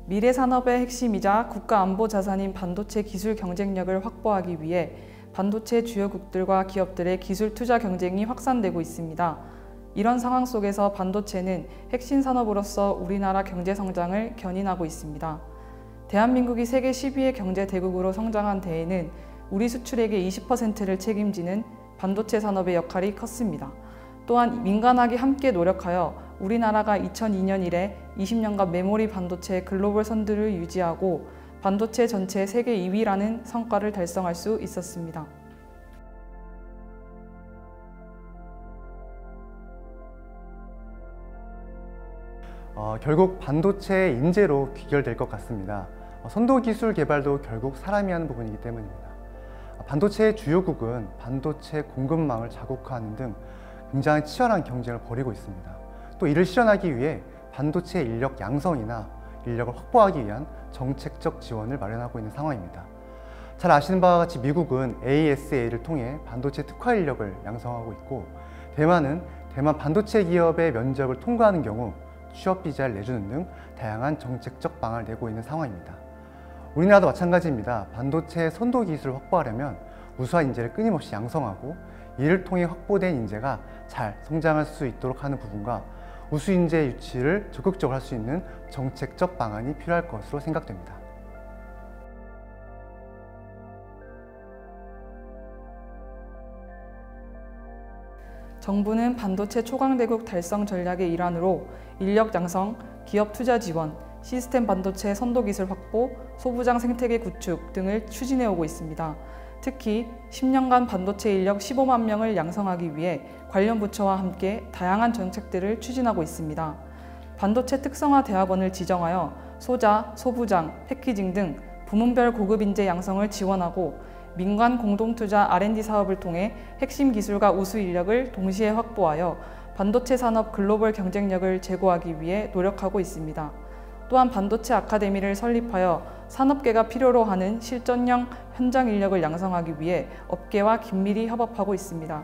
미래 산업의 핵심이자 국가 안보 자산인 반도체 기술 경쟁력을 확보하기 위해 반도체 주요국들과 기업들의 기술 투자 경쟁이 확산되고 있습니다. 이런 상황 속에서 반도체는 핵심 산업으로서 우리나라 경제 성장을 견인하고 있습니다. 대한민국이 세계 10위의 경제 대국으로 성장한 데에는 우리 수출액의 20%를 책임지는 반도체 산업의 역할이 컸습니다. 또한 민간학이 함께 노력하여 우리나라가 2002년 이래 20년간 메모리 반도체 글로벌 선두를 유지하고 반도체 전체 세계 2위라는 성과를 달성할 수 있었습니다. 결국 반도체의 인재로 귀결될 것 같습니다. 선도 기술 개발도 결국 사람이 하는 부분이기 때문입니다. 반도체의 주요국은 반도체 공급망을 자국화하는 등 굉장히 치열한 경쟁을 벌이고 있습니다. 또 이를 실현하기 위해 반도체 인력 양성이나 인력을 확보하기 위한 정책적 지원을 마련하고 있는 상황입니다. 잘 아시는 바와 같이 미국은 ASA를 통해 반도체 특화 인력을 양성하고 있고, 대만은 대만 반도체 기업의 면접을 통과하는 경우 취업 비자를 내주는 등 다양한 정책적 방안을 내고 있는 상황입니다. 우리나라도 마찬가지입니다. 반도체 선도 기술을 확보하려면 우수한 인재를 끊임없이 양성하고 이를 통해 확보된 인재가 잘 성장할 수 있도록 하는 부분과 우수 인재 유치를 적극적으로 할 수 있는 정책적 방안이 필요할 것으로 생각됩니다. 정부는 반도체 초강대국 달성 전략의 일환으로 인력 양성, 기업 투자 지원, 시스템 반도체 선도 기술 확보, 소부장 생태계 구축 등을 추진해 오고 있습니다. 특히 10년간 반도체 인력 15만 명을 양성하기 위해 관련 부처와 함께 다양한 정책들을 추진하고 있습니다. 반도체 특성화 대학원을 지정하여 소자, 소부장, 패키징 등 부문별 고급 인재 양성을 지원하고 민간 공동투자 R&D 사업을 통해 핵심 기술과 우수 인력을 동시에 확보하여 반도체 산업 글로벌 경쟁력을 제고하기 위해 노력하고 있습니다. 또한 반도체 아카데미를 설립하여 산업계가 필요로 하는 실전형 현장 인력을 양성하기 위해 업계와 긴밀히 협업하고 있습니다.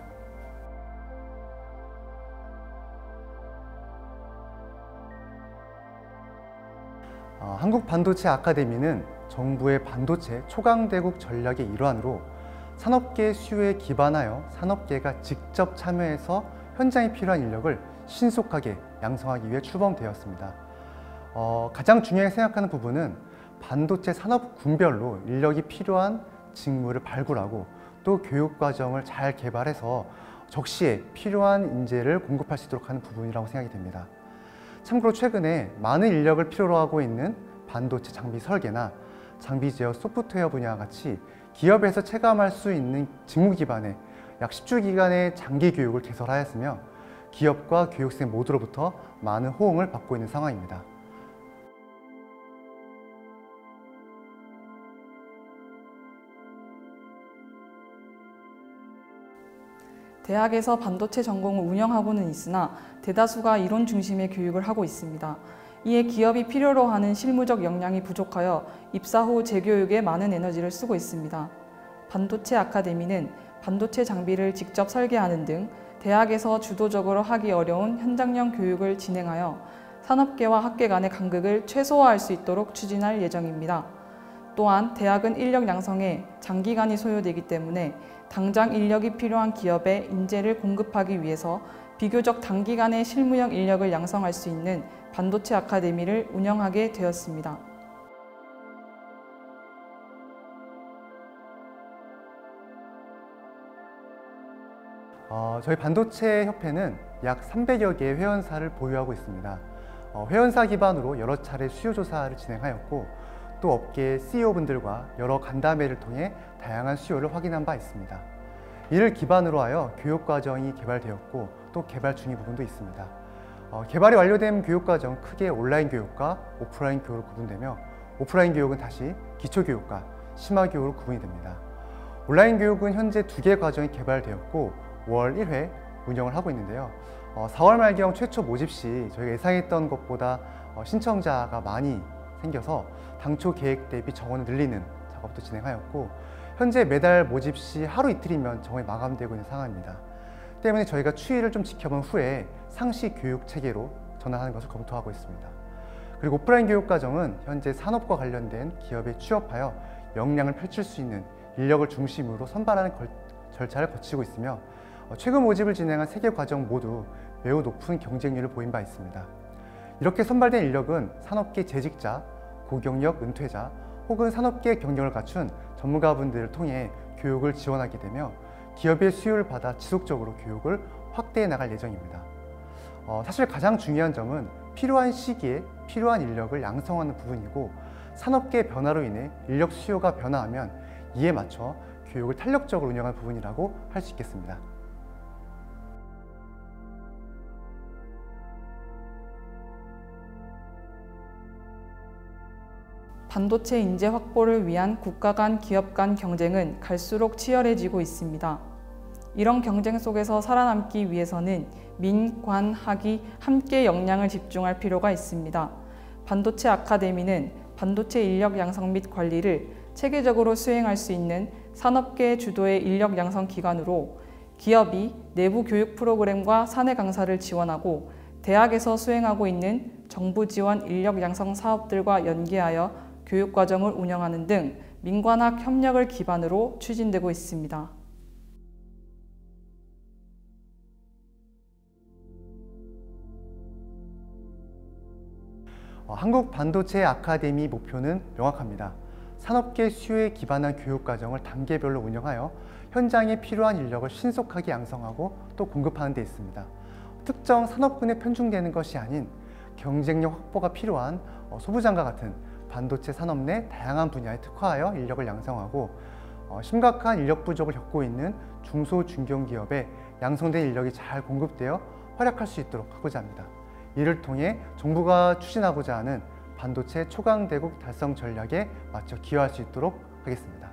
한국 반도체 아카데미는 정부의 반도체 초강대국 전략의 일환으로 산업계 수요에 기반하여 산업계가 직접 참여해서 현장에 필요한 인력을 신속하게 양성하기 위해 출범되었습니다. 가장 중요하게 생각하는 부분은 반도체 산업 군별로 인력이 필요한 직무를 발굴하고 또 교육과정을 잘 개발해서 적시에 필요한 인재를 공급할 수 있도록 하는 부분이라고 생각이 됩니다. 참고로 최근에 많은 인력을 필요로 하고 있는 반도체 장비 설계나 장비 제어 소프트웨어 분야와 같이 기업에서 체감할 수 있는 직무 기반의 약 10주 기간의 장기 교육을 개설하였으며 기업과 교육생 모두로부터 많은 호응을 받고 있는 상황입니다. 대학에서 반도체 전공을 운영하고는 있으나 대다수가 이론 중심의 교육을 하고 있습니다. 이에 기업이 필요로 하는 실무적 역량이 부족하여 입사 후 재교육에 많은 에너지를 쓰고 있습니다. 반도체 아카데미는 반도체 장비를 직접 설계하는 등 대학에서 주도적으로 하기 어려운 현장형 교육을 진행하여 산업계와 학계 간의 간극을 최소화할 수 있도록 추진할 예정입니다. 또한 대학은 인력 양성에 장기간이 소요되기 때문에 당장 인력이 필요한 기업에 인재를 공급하기 위해서 비교적 단기간에 실무형 인력을 양성할 수 있는 반도체 아카데미를 운영하게 되었습니다. 저희 반도체 협회는 약 300여 개의 회원사를 보유하고 있습니다. 회원사 기반으로 여러 차례 수요 조사를 진행하였고 또 업계 CEO분들과 여러 간담회를 통해 다양한 수요를 확인한 바 있습니다. 이를 기반으로 하여 교육과정이 개발되었고 또 개발 중인 부분도 있습니다. 개발이 완료된 교육과정 크게 온라인 교육과 오프라인 교육으로 구분되며 오프라인 교육은 다시 기초교육과 심화교육으로 구분이 됩니다. 온라인 교육은 현재 2개 과정이 개발되었고 월 1회 운영을 하고 있는데요. 4월 말경 최초 모집 시 저희가 예상했던 것보다 신청자가 많이 생겨서 당초 계획 대비 정원을 늘리는 작업도 진행하였고 현재 매달 모집 시 하루 이틀이면 정원이 마감되고 있는 상황입니다. 때문에 저희가 추이를 좀 지켜본 후에 상시 교육 체계로 전환하는 것을 검토하고 있습니다. 그리고 오프라인 교육과정은 현재 산업과 관련된 기업에 취업하여 역량을 펼칠 수 있는 인력을 중심으로 선발하는 절차를 거치고 있으며 최근 모집을 진행한 3개 과정 모두 매우 높은 경쟁률을 보인 바 있습니다. 이렇게 선발된 인력은 산업계 재직자, 고경력 은퇴자 혹은 산업계 경력을 갖춘 전문가분들을 통해 교육을 지원하게 되며 기업의 수요를 받아 지속적으로 교육을 확대해 나갈 예정입니다. 사실 가장 중요한 점은 필요한 시기에 필요한 인력을 양성하는 부분이고 산업계의 변화로 인해 인력 수요가 변화하면 이에 맞춰 교육을 탄력적으로 운영하는 부분이라고 할 수 있겠습니다. 반도체 인재 확보를 위한 국가 간, 기업 간 경쟁은 갈수록 치열해지고 있습니다. 이런 경쟁 속에서 살아남기 위해서는 민, 관, 학이 함께 역량을 집중할 필요가 있습니다. 반도체 아카데미는 반도체 인력 양성 및 관리를 체계적으로 수행할 수 있는 산업계 주도의 인력 양성 기관으로 기업이 내부 교육 프로그램과 사내 강사를 지원하고 대학에서 수행하고 있는 정부 지원 인력 양성 사업들과 연계하여 교육과정을 운영하는 등 민관학 협력을 기반으로 추진되고 있습니다. 한국 반도체 아카데미 목표는 명확합니다. 산업계 수요에 기반한 교육과정을 단계별로 운영하여 현장에 필요한 인력을 신속하게 양성하고 또 공급하는 데 있습니다. 특정 산업군에 편중되는 것이 아닌 경쟁력 확보가 필요한 소부장과 같은 반도체 산업 내 다양한 분야에 특화하여 인력을 양성하고 심각한 인력 부족을 겪고 있는 중소, 중견기업에 양성된 인력이 잘 공급되어 활약할 수 있도록 하고자 합니다. 이를 통해 정부가 추진하고자 하는 반도체 초강대국 달성 전략에 맞춰 기여할 수 있도록 하겠습니다.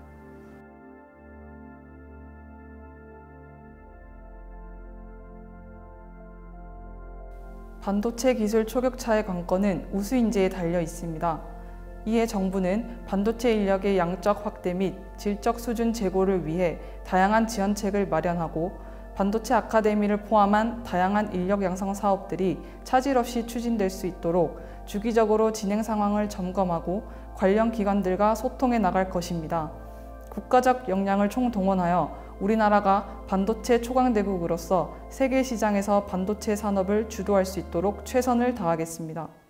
반도체 기술 초격차의 관건은 우수 인재에 달려 있습니다. 이에 정부는 반도체 인력의 양적 확대 및 질적 수준 제고를 위해 다양한 지원책을 마련하고 반도체 아카데미를 포함한 다양한 인력 양성 사업들이 차질 없이 추진될 수 있도록 주기적으로 진행 상황을 점검하고 관련 기관들과 소통해 나갈 것입니다. 국가적 역량을 총동원하여 우리나라가 반도체 초강대국으로서 세계 시장에서 반도체 산업을 주도할 수 있도록 최선을 다하겠습니다.